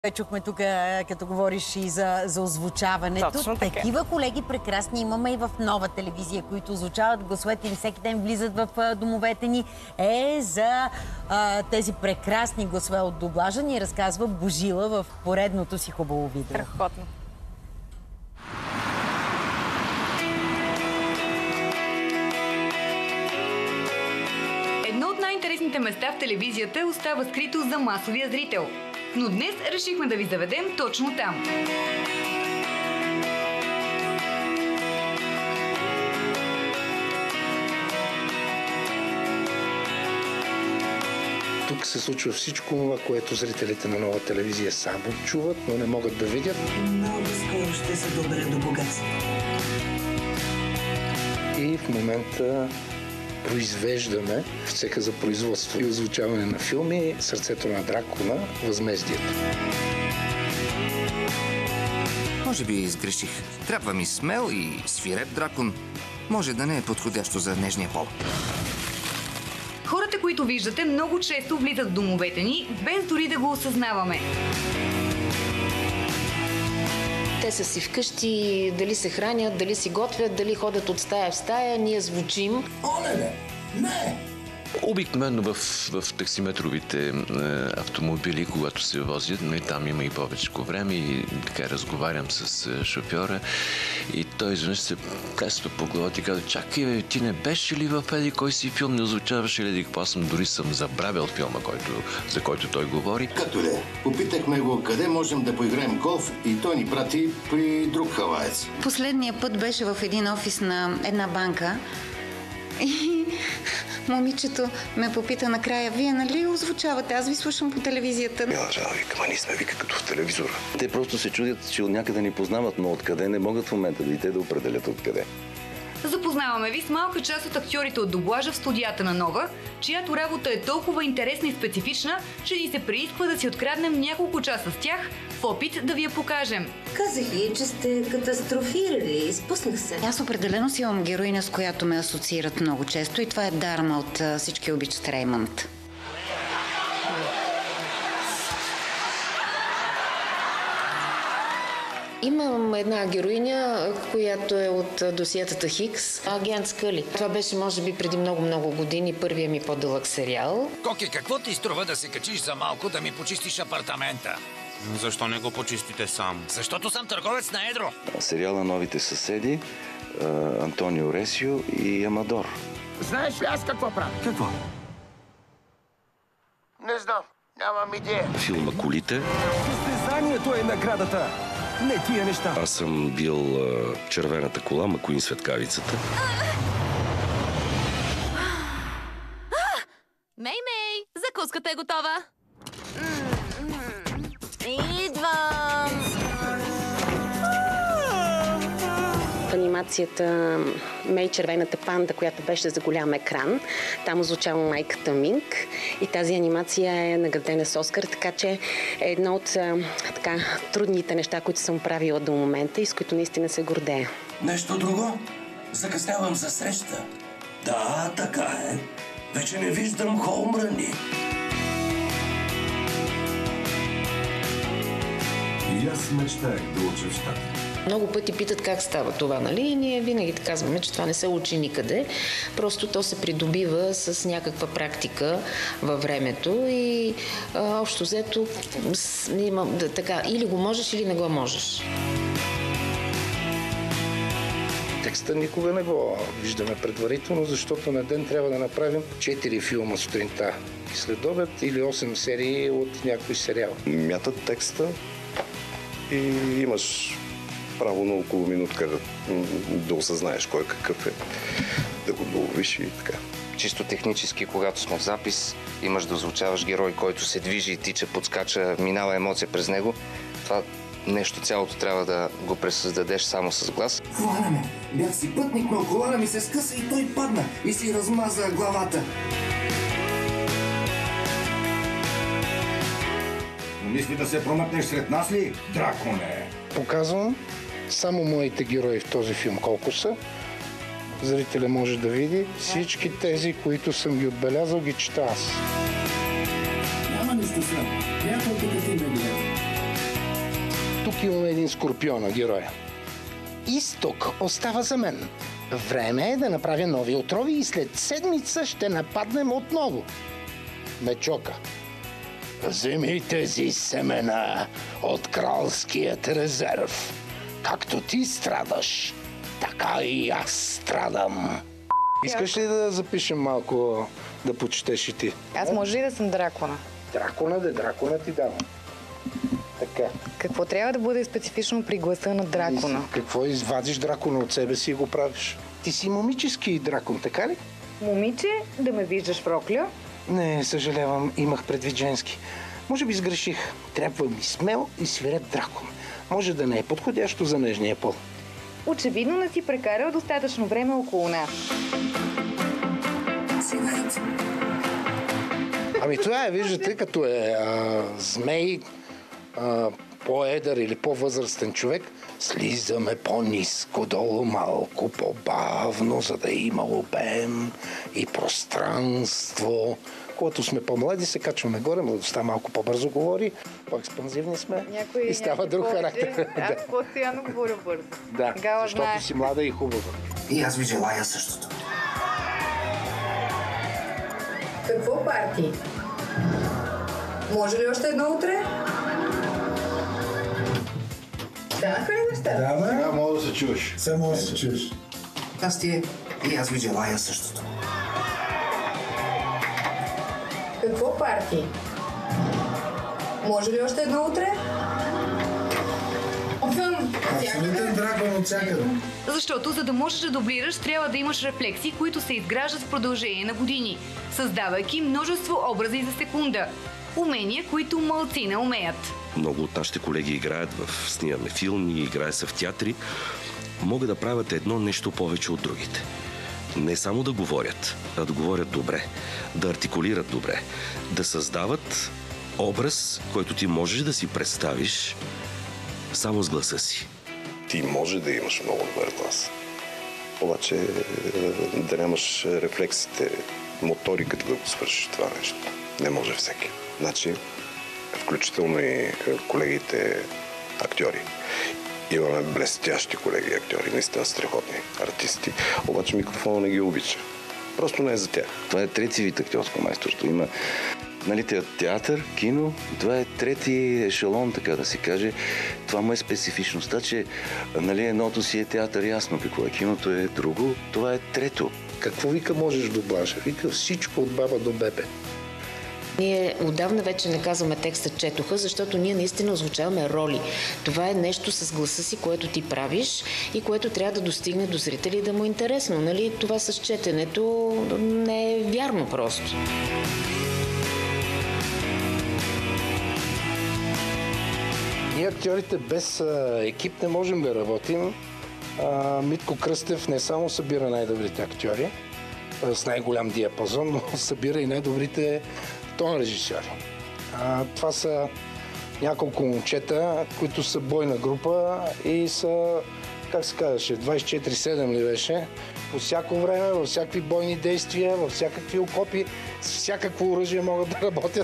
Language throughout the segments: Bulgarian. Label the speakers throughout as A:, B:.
A: Чухме тук, като говориш и за озвучаването.
B: Точно така.
A: Такива колеги прекрасни имаме и в Нова телевизия, които озвучават гласовете им, всеки ден влизат в домовете ни. За тези прекрасни гласове от дублажа ни разказва Божила в поредното си хубаво видео.
B: Страхотно.
C: Едно от най-интересните места в телевизията остава скрито за масовия зрител. Но днес решихме да ви заведем точно там.
D: Тук се случва всичко това, което зрителите на Нова телевизия само чуват, но не могат да видят.
E: Много скоро ще се добре до богатство.
D: И в момента произвеждаме в цеха за производство и озвучаване на филми "Сърцето на дракона", "Възмездието".
F: Може би изгреших. Трябва ми смел и свиреп дракон. Може да не е подходящо за нежния пол.
C: Хората, които виждате, много често влизат в домовете ни, без дори да го осъзнаваме.
G: Те са си вкъщи, дали се хранят, дали си готвят, дали ходят от стая в стая, ние звучим.
E: Оле, не!
H: Обикновено в таксиметровите автомобили, когато се возят, там има и повече време и така разговарям с шофьора и той изведнъж се кесва по главата и казва: "Чакай, бе, ти не беше ли в еди кой си филм, не озвучаваше ли какво?" Дори съм забравил филма, за който той говори.
I: Като ли? Попитахме го къде можем да поиграем голф и той ни прати при друг хаваец.
G: Последния път беше в един офис на една банка и момичето ме попита накрая: "Вие нали озвучавате? Аз ви слушам по телевизията."
J: Мила жена вика: "Ма ние сме вика като в телевизора." Те просто се чудят, че от някъде ни познават, но откъде не могат в момента да и те да определят откъде.
C: Запознаваме ви с малка част от актьорите от дублажа в студията на Нова, чиято работа е толкова интересна и специфична, че ни се приисква да си откраднем няколко часа с тях в опит да ви я покажем.
E: Казах ви, че сте катастрофирали. Изпуснах се.
G: Аз определено си имам героиня, с която ме асоциират много често, и това е Дарма от "Всички обичат Реймънд". Имам една героиня, която е от досиетата Хикс, агент Скъли. Това беше, може би, преди много години първия ми по-дълъг сериал.
K: Коки, какво ти струва да се качиш за малко да ми почистиш апартамента?
L: Защо не го почистите сам?
K: Защото съм търговец на едро.
J: Сериала "Новите съседи", Антонио Ресио и Амадор.
K: Знаеш ли аз какво правя?
I: Какво? Не знам. Нямам идея.
J: Филма "Колите".
K: Състезанието е наградата. Не тия неща.
J: Аз съм бил червената кола, Макуин Светкавицата.
M: Мей, закуската е готова. Идвам!
G: Анимацията Мей, червената панда, която беше за голям екран. Там озвучава майката Минк и тази анимация е наградена с Оскар, така че е едно от трудните неща, които съм правила до момента и с които наистина се гордея.
E: Нещо друго? Закъснявам за среща. Да, така е. Вече не виждам хоумръни.
K: И аз мечтаях да уча в щата.
G: Много пъти питат как става това, нали? И ние винаги казваме, че това не се учи никъде. Просто то се придобива с някаква практика във времето и общо взето така, или го можеш, или не го можеш.
D: Текста никога не го виждаме предварително, защото на ден трябва да направим 4 филма сутринта и след обед или 8 серии от някой сериал.
J: Мятат текста и имаш право на около минутка да осъзнаеш кой какъв е, да го доловиш и така.
F: Чисто технически, когато сме в запис, имаш да озвучаваш герой, който се движи, тича, подскача, минава емоция през него. Това нещо цялото трябва да го пресъздадеш само с глас.
E: Хвана ме! Бях си пътник, но колана ми се скъса и той падна и си размаза главата.
K: Мисли да се промъкнеш сред нас ли, драконе?
D: Показвам само моите герои в този филм колко са. Зрителя може да види всички тези, които съм ги отбелязал, ги чета аз.
E: Няма нищо срам. Приятелката ти ме гледа.
D: Тук имаме един скорпион на героя. Изток остава за мен. Време е да направя нови отрови и след седмица ще нападнем отново. Мечока. Вземи тези семена от кралският резерв. Както ти страдаш, така и аз страдам. Искаш ли да запишем малко, да почетеш и ти?
B: Аз може ли да съм дракона?
D: Дракона ти давам. Така.
B: Какво трябва да бъде специфично при гласа на дракона?
D: Какво извадиш дракона от себе си и го правиш? Ти си момически дракон, така ли?
B: Момиче, да ме виждаш в рокля?
D: Не, съжалявам, имах предвид женски. Може би сгреших. Трябва ми смел и свиреп дракон. Може да не е подходящо за нежния пол.
B: Очевидно не си прекарал достатъчно време около нас.
D: Ами това е, виждате, като е змей, по-едър или по-възрастен човек, слизаме по-ниско долу, малко по-бавно, за да има обем и пространство. Когато сме по-млади, се качваме горе, младостта малко по-бързо говори, по-експанзивни сме и става друг характер.
B: Аз постоянно говоря бързо.
D: Да, защото си млада и хубава.
E: И аз ви желая същото.
N: Какво парти? Може ли още едно утре? Станаха ли неща?
I: Да, сега мога да се чуеш.
O: Сега мога да се чуеш.
E: Касти, и аз ви желая същото.
N: Какво парти? Може ли още едно утре?
O: Абсолютен дракон от всякъде.
C: Защото за да можеш да дублираш, трябва да имаш рефлекси, които се изграждат в продължение на години, създавайки множество образи за секунда. Умения, които малци не умеят.
P: Много от нашите колеги играят снимаме филми, играят се в театри. Могат да правят едно нещо повече от другите. Не само да говорят, а да говорят добре, да артикулират добре, да създават образ, който ти можеш да си представиш само с гласа си.
J: Ти може да имаш много добър глас. Обаче да нямаш рефлексите, моториката да го свършиш това нещо. Не може всеки. Значи, включително и колегите актьори. Имаме блестящи колеги актьори, наистина страхотни артисти, обаче микрофона не ги обича. Просто не е за тях.
F: Това е трети вид актьорско майсторство. Има театър, кино, това е трети ешелон, така да се каже. Това му е специфичността, че едното си е театър, ясно какво е, киното е друго, това е трето.
D: Какво вика можеш дублажа? Вика всичко от баба до бебе.
G: Ние отдавна вече не казваме текста четоха, защото ние наистина озвучаваме роли. Това е нещо с гласа си, което ти правиш и което трябва да достигне до зрители и да му е интересно. Нали? Това с четенето не е вярно просто.
D: Ние актьорите без екип не можем да работим. Митко Кръстев не само събира най-добрите актьори с най-голям диапазон, но събира и най-добрите тон режисьори. Това са няколко момчета, които са бойна група и са, как се казваше, 24/7 ли беше? По всяко време, във всякакви бойни действия, във всякакви окопи, с всякакво оръжие могат да работят.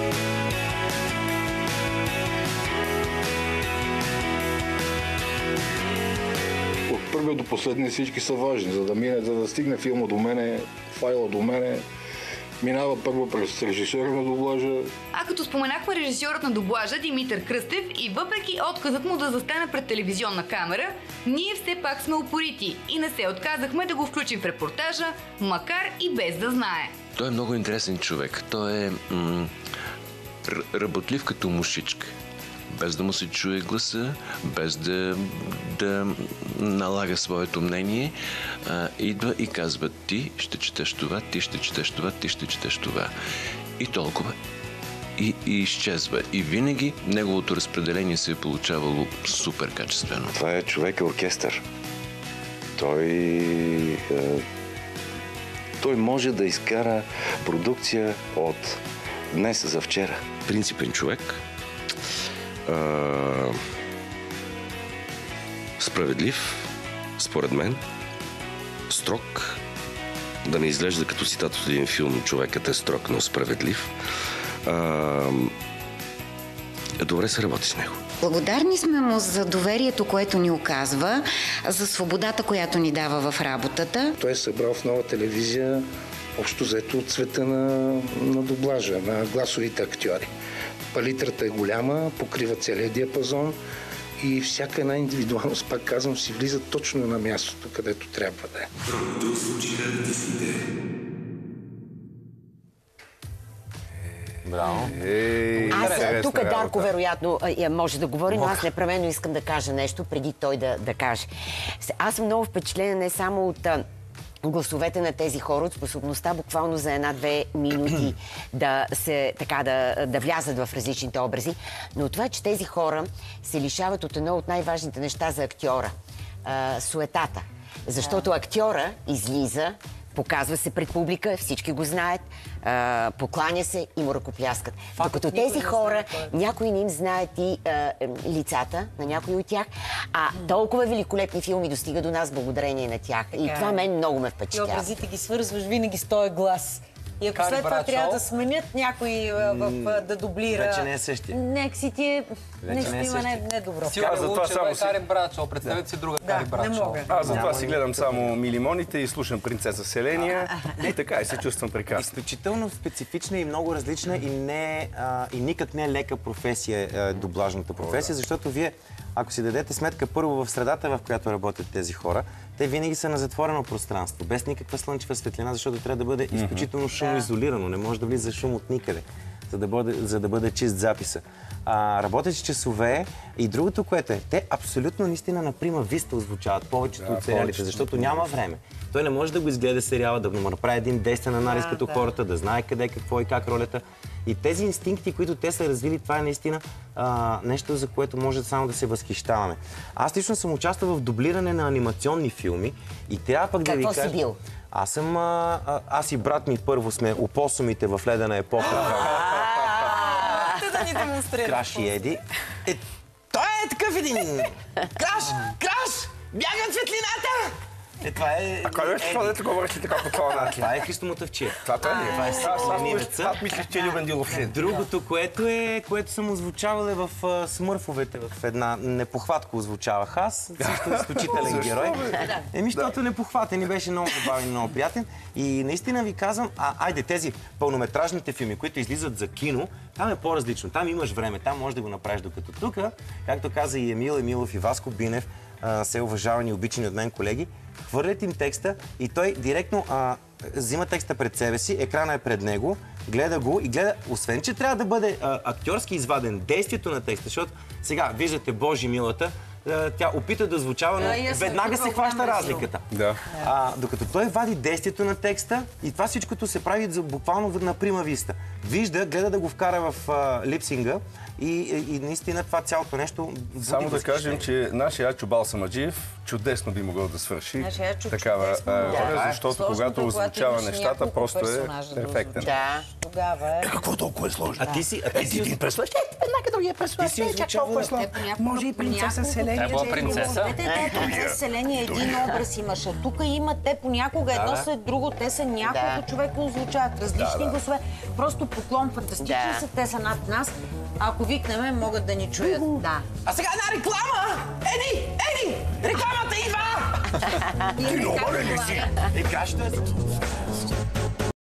I: От първия до последния всички са важни, за да стигне филма до мене, файла до мене. Минава първо през режисьора на дублажа.
C: А като споменахме режисьорът на дублажа Димитър Кръстев и въпреки отказът му да застане пред телевизионна камера, ние все пак сме упорити и не се отказахме да го включим в репортажа, макар и без да знае.
H: Той е много интересен човек. Той е работлив като мушичка. Без да му се чуе гласа, без да налага своето мнение, идва и казва: ти ще четеш това, ти ще четеш това, ти ще четеш това. И толкова. И изчезва. И винаги неговото разпределение се е получавало супер качествено.
F: Това е човек-оркестър. Той може да изкара продукция от днес за вчера.
P: Принципен човек. Справедлив, според мен, строг, да не изглежда като цитат от един филм: човекът е строг, но справедлив. добре се работи с него.
Q: Благодарни сме му за доверието, което ни оказва, за свободата, която ни дава в работата.
D: Той е събрал в Нова телевизия общо взето от цвета на дублажа, на гласовите актьори. Палитрата е голяма, покрива целият диапазон и всяка една индивидуалност, пак казвам, си влиза точно на мястото, където трябва да е.
R: Браво.
S: Аз тук Дарко вероятно може да говори, но аз непременно искам да кажа нещо преди той да каже. Аз съм много впечатлена не само от гласовете на тези хора, от способността буквално за 1-2 минути да влязат в различните образи, но това, че тези хора се лишават от едно от най-важните неща за актьора – суетата. Защото актьора излиза, показва се пред публика, всички го знаят, покланя се и му ръкопляскат. Докато тези хора, някои не им знаят и лицата на някои от тях, а толкова великолепни филми достига до нас благодарение на тях. И това мен много ме впечатлява.
A: И образите ги свързваш винаги с този глас. И ако след това трябва да сменят някой да дублира...
R: Вече не е същия.
A: Нека си ти е... Нещо има недобро.
T: Аз затова само си... Карен Брачо, представете си друга Карен Брачо. Аз затова си гледам само Милимоните и слушам Принцеса Селения и така и се чувствам прекрасно.
R: Изключително специфична и много различна и никак не е лека професия, дублажната професия, защото вие, ако си дадете сметка, първо в средата, в която работят тези хора, те винаги са на затворено пространство, без никаква слънчева светлина, защото трябва да бъде изключително шумоизолирано, не може да влиза шум от никъде, за да бъде чист записа. Работещи часове и другото, което е, те абсолютно наистина на прима виста озвучават повечето от сериалите, защото няма време. Той не може да го изгледа сериала, да му направи един действен анализ като хората, да знае къде, какво и как ролята. И тези инстинкти, които те са развили, това е наистина нещо, за което може само да се възхищаваме. Аз лично съм участвал в дублиране на анимационни филми и трябва пък да ви кажа...
S: Какво си бил?
R: Аз и брат ми първо сме опосумите в ледена епоха.
A: Да ни демонстрира.
R: Краш и Еди. Той е такъв един! Краш! Краш! Бягат светлината! Това е...
T: А кой беше това, дето говориш ли така по това начин?
R: Това е Христо Мотъвчиев.
T: Това е ли? Аз мислих, че е Любен Дилов.
R: Другото, което съм озвучавал е в Смърфовете, в една непохватка озвучавах аз. Също изключителен герой. Защото непохватен и беше много забавен и много приятен. И наистина ви казвам, айде тези пълнометражните филми, които излизат за кино, там е по-различно. Там имаш време, там можеш да го направиш, докато тук, както каза и Емил Емилов и Васко Бинев, все уважавани и обичани от мен колеги, хвърлят им текста и той директно взима текста пред себе си, екрана е пред него, гледа го и гледа, освен че трябва да бъде актьорски изваден действието на текста, защото сега виждате Божи милата, тя опита да звучава, но веднага се хваща разликата. Докато той вади действието на текста и това всичкото се прави буквално на прима виста. Вижда, гледа да го вкара в липсинга и наистина това цялото нещо...
T: Само да кажем, че нашия Ачо Балсамаджиев чудесно би могъл да свърши такава роля, защото когато озвучава нещата, просто е перфектен.
A: Да, тогава е...
E: Какво толкова е сложно?
R: А ти си
E: един персонаж, веднага другия персонаж.
R: Ти си озвучавала...
E: Може и принцеса Селения.
A: Тя била принцеса. Принцеса Селения един образ имаше. Тук има те понякога едно след друго, те са няколко човека озвучават различни гласове. Просто поклон, фантастични са, те са над нас. Ако викнеме, могат да ни чуят.
R: А сега една реклама! Еди! Рекламата идва!
E: Ти нормален ли си?
R: Е, кажете...